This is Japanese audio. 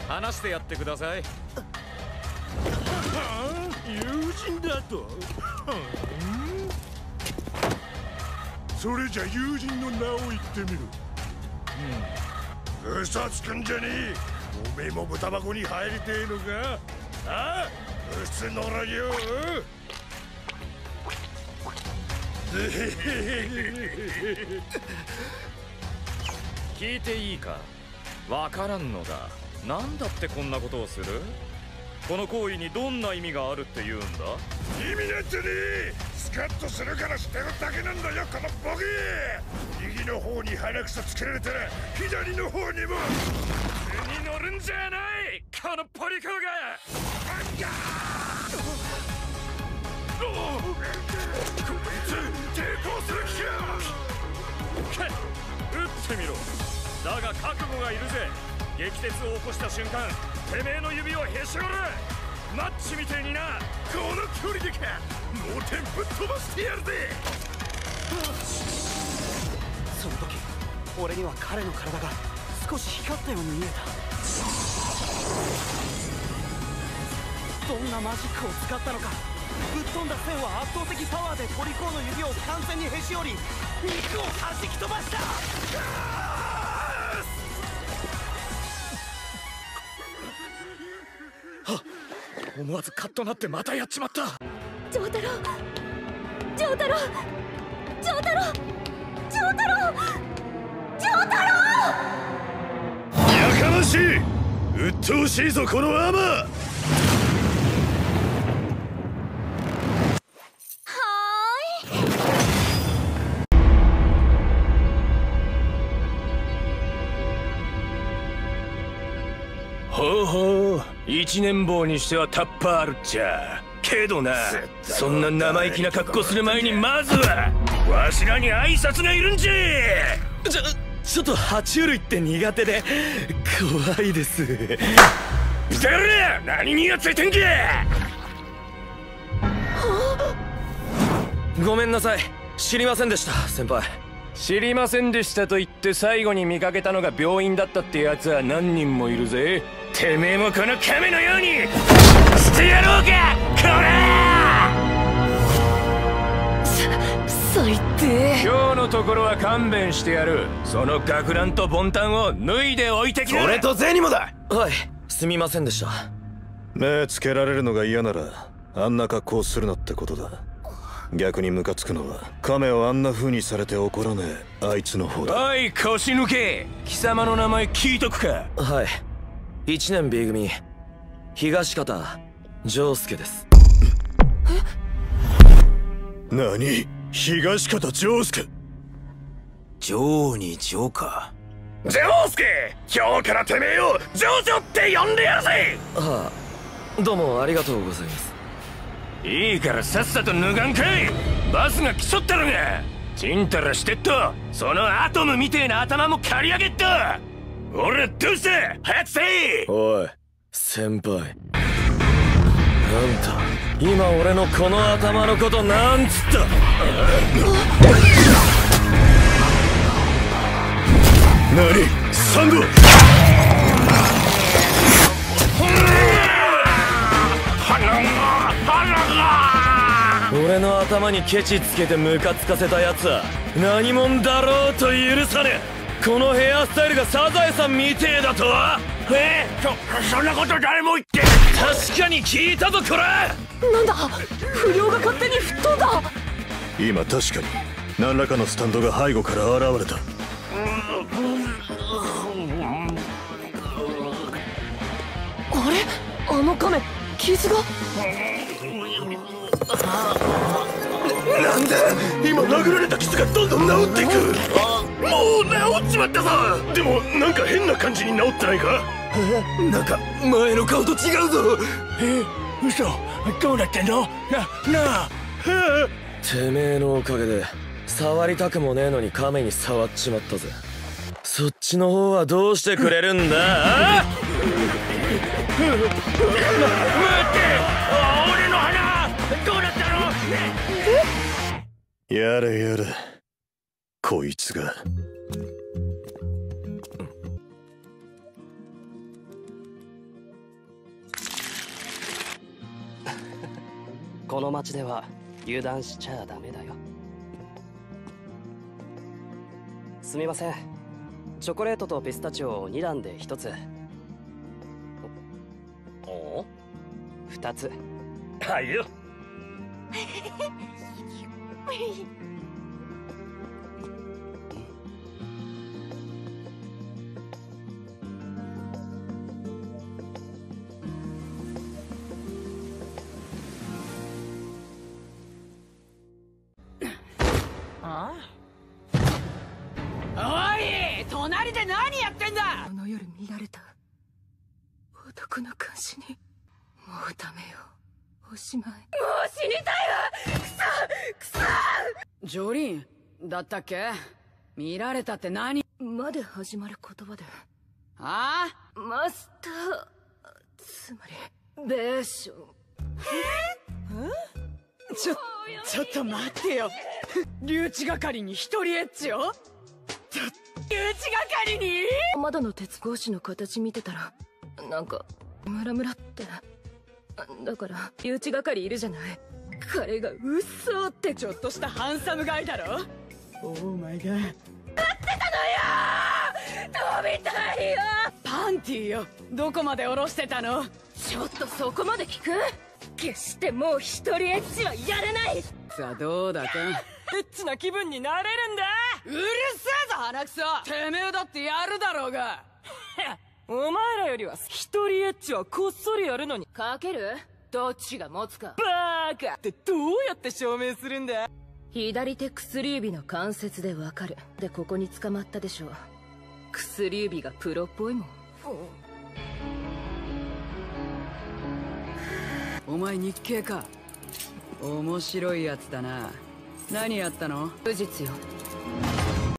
話してやってください。 友人だと？それじゃ友人の名を言ってみる。嘘つくんじゃねえ。おめえも豚箱に入りてえのか？ああ、薄のらよ。 聞いていいか？わからんのだ。なんだってこんなことをする？この行為にどんな意味があるって言うんだ？ 意味なんてねえ。スカッとするからしてるだけなんだよ、このボケ。右の方に鼻くそつけられたら左の方にも。 背に乗るんじゃない、このポリコが。 こいつ抵抗する気か。 撃ってみろ。だが覚悟がいるぜ。激鉄を起こした瞬間、てめえの指をへし折る。マッチみてえにな。 この距離でか。脳天ぶっ飛ばしてやるぜ。 その時俺には彼の体が少し光ったように見えた。どんなマジックを使ったのか。ぶっ飛んだ線は圧倒的パワーでポリコーの指を完全にへし折り、肉を弾き飛ばした。 思わずカッとなってまたやっちまった。 丈太郎、丈太郎、丈太郎、丈太郎、丈太郎。 やかましい。鬱陶しいぞこのアーマー。 ほうほう、一年坊にしてはタッパーあるっちゃ。けどな、そんな生意気な格好する前にまずはわしらに挨拶がいるんじゃ。 ちょっと爬虫類って苦手で怖いです。 だから何にやついてんけ。 ごめんなさい、知りませんでした先輩。 知りませんでしたと言って最後に見かけたのが病院だったってやつは何人もいるぜ。てめえもこの亀のようにしてやろうか、こら。 最低。 今日のところは勘弁してやる。その学ランとボンタンを脱いでおいてきな。 それと銭もだ。はい、すみませんでした。 目つけられるのが嫌ならあんな格好するなってことだ。逆にムカつくのは亀をあんな風にされて怒らねえあいつの方だ。 おい腰抜け、貴様の名前聞いとくか。 はい、1年 B 組東方丈介です。 何、東方丈介。 丈に丈か。 丈介、今日からてめえをジョジョって呼んでやるぜ。 はあ、どうもありがとうございます。 いいからさっさと脱がんかい。バスが来ちょったらが。ちんたらしてっとそのアトムみてえな頭も刈り上げっと。俺どうした、早くせい。 おい先輩、あんた今俺のこの頭のことなんつった？ 何サンド。 俺の頭にケチつけてムカつかせたやつは何者だろうと許さねえ。このヘアスタイルがサザエさんみてえだとは。 そんなこと誰も言って。 確かに聞いたぞこら。 なんだ、不良が勝手に吹っ飛んだ。 今確かに何らかのスタンドが背後から現れた。 あれ、あの亀、傷が。 なんだ、今殴られた傷がどんどん治っていく。もう治っちまったぞ。でもなんか変な感じに治ってないか？なんか前の顔と違うぞ。 嘘、どうなってんの？なあ。 てめえのおかげで触りたくもねえのに亀に触っちまったぜ。そっちの方はどうしてくれるんだ？あ待って、俺の花どうなったの？ やれやれ、こいつが。 この町では油断しちゃダメだよ。すみません、チョコレートとピスタチオを2段で1つ。 お 2つ。 はいよ。 おい、隣で何やってんだ。 この夜見られた男の監視にもうダメよ。おしまい。もう死にたいわ。くそジョリンだったっけ。見られたって何まで始まる言葉で。 ああ、 マスター、つまりベーション。 ちょっと待ってよ。留置係に一人エッチを。留置係に。 窓の鉄格子の形見てたらなんかムラムラって。だから留置係いるじゃない。彼がうっそーってちょっとしたハンサムガイだろ。オーマイガー。待ってたのよ。飛びたいよ。 パンティーよ。どこまで下ろしてたの。 ちょっとそこまで聞く。決してもう一人エッチはやれない。 さあどうだか。 エッチな気分になれるんだ。 うるせえぞ鼻くそ。てめえだってやるだろうが。 お前らよりは一人エッチはこっそりやるのに。 かける？どっちが持つか。 バーカってどうやって証明するんだ。 左手薬指の関節でわかる。でここに捕まったでしょ。薬指がプロっぽいもん。 お前日系か。面白いやつだな。何やったの？ 無実よ。